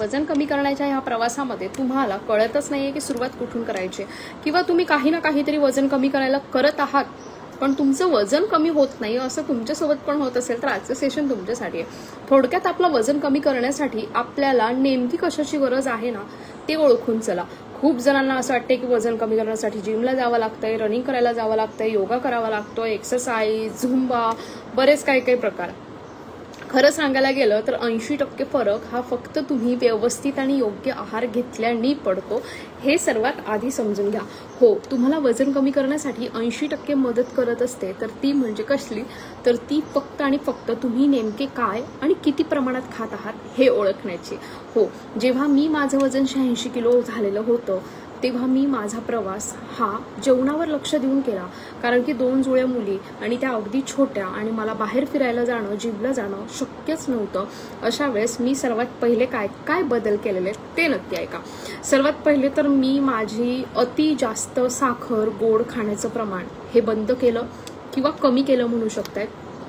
वजन कमी करण्याच्या ह्या प्रवासामध्ये तुम्हाला कळतच नाहीये की सुरुवात कुठून करायची, किंवा तुम्ही काही ना काहीतरी वजन कमी करायला करत आहात पण तुमचं वजन कमी होत नाही, असं तुमच्यासोबत पण होत असेल तर आजचं सेशन तुमच्यासाठी आहे। थोडक्यात आपलं वजन कमी करण्यासाठी आपल्याला नेमकी कशाची गरज आहे ना ते ओळखून चला। खूप जणांना असं वाटतंय की वजन कमी करण्यासाठी जिमला जावं लागतंय, रनिंग करायला जावं लागतंय, योगा करावा लागतोय, एक्सरसाइज, झुंबा, बरेच काही प्रकार। खरं सांगायला गेलं तर 80% फरक हा फक्त तुम्ही व्यवस्थित आणि योग्य आहार घेतल्याने पडतो, हे सर्वात आधी समजून घ्या। हो, तुम्हाला वजन कमी करण्यासाठी 80% मदत करत असते, तर ती म्हणजे कसली, तर ती फक्त आणि फक्त तुम्ही नेमके काय आणि किती प्रमाणात खात आहात हे ओळखण्याची। हो, जेव्हा मी माझं वजन 86 किलो झालेलं होतं तेव्हा मी माझा प्रवास हा जेवणावर लक्ष देऊन केला, कारण की 2 जुळ्या मुली आणि त्या अगदी छोट्या आणि मला बाहेर फिरायला जाणं, जिमला जाणं शक्यच नव्हतं। अशा वेळेस मी सर्वात पहिले काय काय बदल केलेले ते नक्की ऐका। सर्वात पहिले तर मी माझी अति जास्त साखर, गोड खाण्याचं प्रमाण हे बंद केलं किंवा कमी केलं म्हणू शकताय।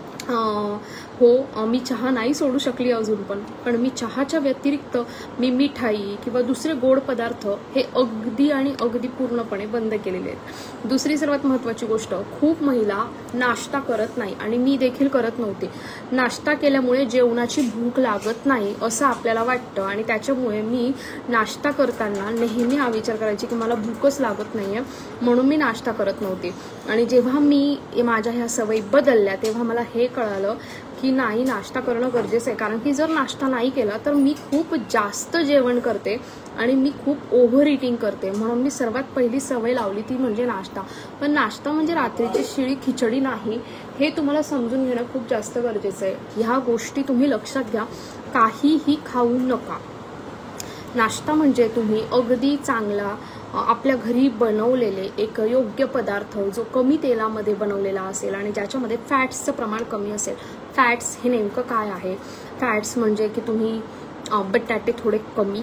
हो, मी चहा नाही सोडू शकली अजून पण मी चहाच्या व्यतिरिक्त मी मिठाई किंवा दुसरे गोड पदार्थ हे अगदी आणि अगदी पूर्णपणे बंद केलेले आहेत। दुसरी सर्वात महत्त्वाची गोष्ट, खूप महिला नाश्ता करत नाही आणि मी देखील करत नव्हते। नाश्ता केल्यामुळे जेवणाची भूक लागत नाही असं आपल्याला वाटतं आणि त्याच्यामुळे मी नाश्ता करताना नेहमी हा विचार करायची की मला भूकच लागत नाहीये, म्हणून मी नाश्ता करत नव्हते। आणि जेव्हा मी माझ्या ह्या सवयी बदलल्या तेव्हा मला हे कळालं की नाही, नाश्ता करणं गरजेचं आहे, कारण की जर नाश्ता नाही केला तर मी खूप जास्त जेवण करते आणि मी खूप ओव्हर इटिंग करते। म्हणून मी सर्वात पहिली सवय लावली ती म्हणजे नाश्ता। पण नाश्ता म्हणजे रात्रीची शिळी खिचडी नाही, हे तुम्हाला समजून घेणं खूप जास्त गरजेचं आहे। ह्या गोष्टी तुम्ही लक्षात घ्या, काहीही खाऊ नका। नाश्ता म्हणजे तुम्ही अगदी चांगला आपल्या घरी बनवलेले एक योग्य पदार्थ जो कमी तेलामध्ये बनवलेला असेल आणि ज्याच्यामध्ये फॅट्सचं प्रमाण कमी असेल। फॅट्स हे नेमकं काय आहे? फॅट्स म्हणजे की तुम्ही बटाटे थोडे कमी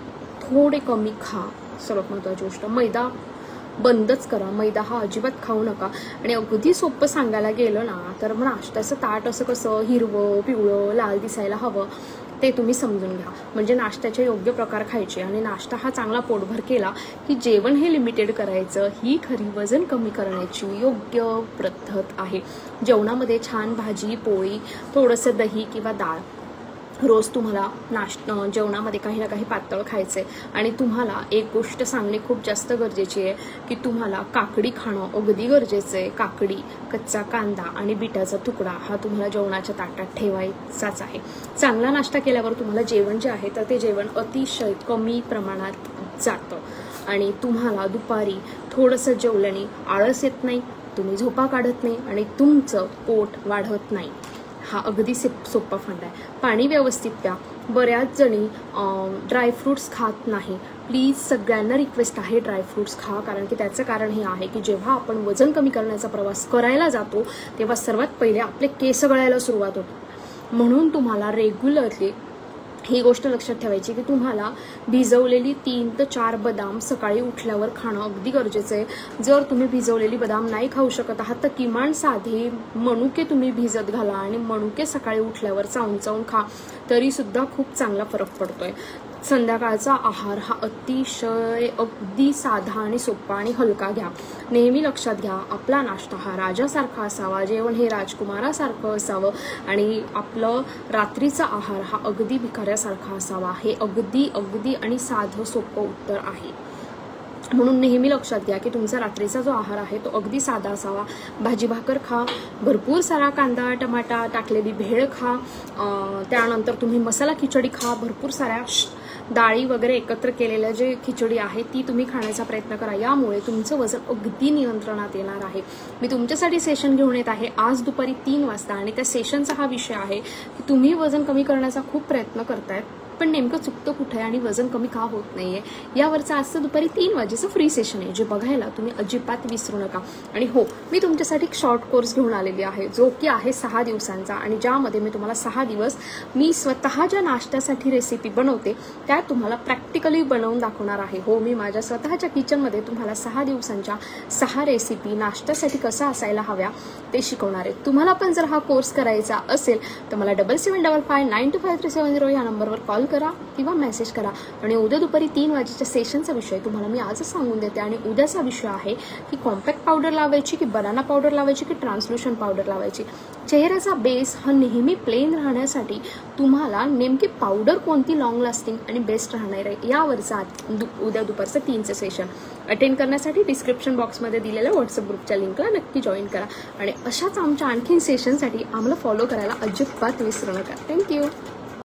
खा। सर्वात महत्त्वाची गोष्ट, मैदा बंदच करा, मैदा हा अजिबात खाऊ नका। आणि अगदी सोपं सांगायला गेलं ना तर नाश्त्याचं ताट असं कसं हिरवं, पिवळं, लाल दिसायला हवं ते तुम्ही समजून घ्या। म्हणजे नाश्त्याचे योग्य प्रकार खायचे आणि नाश्ता हा चांगला पोटभर केला की जेवण हे लिमिटेड करायचं, ही खरी वजन कमी करण्याची योग्य पद्धत आहे। जेवणामध्ये छान भाजी, पोळी, थोडंसं दही किंवा डाळ, रोज तुम्हाला जेवणामध्ये काही ना काही पातळ खायचंय। आणि तुम्हाला एक गोष्ट सांगणे खूप जास्त गरजेची आहे की तुम्हाला काकडी खाणं अगदी गरजेचं आहे। काकडी, कच्चा कांदा आणि बीटाचा तुकडा हा तुम्हाला जेवणाच्या ताटात ठेवायचाच आहे। चांगला नाश्ता केल्यावर तुम्हाला जेवण जे आहे तर ते जेवण अतिशय कमी प्रमाणात जातं आणि तुम्हाला दुपारी थोडंसं जेवल्याने आळस येत नाही, तुम्ही झोपा काढत नाही आणि तुमचं पोट वाढत नाही। हा अगदी सोपा फंडा आहे। पाणी व्यवस्थित प्या। बऱ्याच जणी ड्रायफ्रुट्स खात नाही, प्लीज सगळ्यांना रिक्वेस्ट आहे ड्रायफ्रुट्स खा, कारण की त्याचं कारण हे आहे की जेव्हा आपण वजन कमी करण्याचा प्रवास करायला जातो तेव्हा सर्वात पहिले आपले केस गळायला सुरुवात होते। म्हणून तुम्हाला रेग्युलरली ही गोष्ट लक्षात ठेवायची की तुम्हाला भिजवलेली 3 ते 4 बदाम सकाळी उठल्यावर खाणं अगदी गरजेचं आहे। जर तुम्ही भिजवलेली बदाम नाही खाऊ शकत आहात तर किमान साधे मनुके तुम्ही भिजत घाला आणि मनुके सकाळी उठल्यावर चावून खा, तरी सुद्धा खूप चांगला फरक पडतोय। संध्याकाळचा आहार हा अतिशय अगदी साधा आणि सोपा आणि हलका घ्या। नेहमी लक्षात घ्या, आपला नाश्ता हा राजासारखा असावा, जेवण हे राजकुमारासारखं असावं आणि आपलं रात्रीचा आहार हा अगदी भिकाऱ्यासारखा असावा। हे अगदी आणि साधं सोपं उत्तर आहे। म्हणून नेहमी लक्षात घ्या की तुमचा रात्रीचा जो आहार आहे तो अगदी साधा असावा। भाजी भाकर खा, भरपूर सारा कांदा टमाटा टाकलेली भेळ खा, त्यानंतर तुम्ही मसाला खिचडी खा, भरपूर साऱ्या डाळी वगैरे एकत्र केलेल्या जे खिचडी आहे ती तुम्ही खाण्याचा प्रयत्न करा। यामुळे तुमचं वजन अगदी नियंत्रणात येणार आहे। मी तुमच्यासाठी सेशन घेऊन येत आहे आज दुपारी 3 वाजता आणि त्या सेशनचा हा विषय आहे की तुम्ही वजन कमी करण्याचा खूप प्रयत्न करतायत पण नेमकं चुकतं कुठे आहे आणि वजन कमी का होत नाहीये, यावरचं आजचं दुपारी 3 वाजेचं फ्री सेशन आहे, जे बघायला तुम्ही अजिबात विसरू नका। आणि हो, मी तुमच्यासाठी एक शॉर्ट कोर्स घेऊन आलेली आहे जो की आहे 6 दिवसांचा आणि ज्यामध्ये मी तुम्हाला 6 दिवस मी स्वतः ज्या नाश्त्यासाठी रेसिपी बनवते त्या तुम्हाला प्रॅक्टिकली बनवून दाखवणार आहे। हो, मी माझ्या स्वतःच्या किचनमध्ये तुम्हाला 6 दिवसांच्या 6 रेसिपी नाश्त्यासाठी कसा असायला हव्या ते शिकवणार आहे। तुम्हाला पण जर हा कोर्स करायचा असेल तर मला 7755925370 या नंबरवर कॉल करा किंवा मेसेज करा. आणि उद्या दुपारी 3 वाजेच्या सेशनचा विषय तुम्हाला मी आजच सांगून देते. आणि उद्याचा विषय आहे की कॉम्पॅक्ट पावडर लावायची की बनाना पावडर लावायची की ट्रान्सल्युशन पावडर लावायची. चेहऱ्याचा बेस हा नेहमी प्लेन राहण्यासाठी तुम्हाला नेमकी पावडर कोणती लॉंग लास्टिंग आणि बेस्ट राहणार आहे यावरचा उद्या दुपारचं 3चं सेशन अटेंड करण्यासाठी डिस्क्रिप्शन बॉक्समध्ये दिलेल्या व्हॉट्सअप ग्रुपच्या लिंकला नक्की जॉईन करा. आणि अशाच आमच्या आणखीन सेशनसाठी आम्हाला फॉलो करायला अजिबात विसरू नका. थँक्यू.